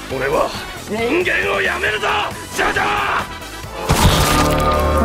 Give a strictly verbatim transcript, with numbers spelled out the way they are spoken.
俺は人間をやめるぞジョジョ。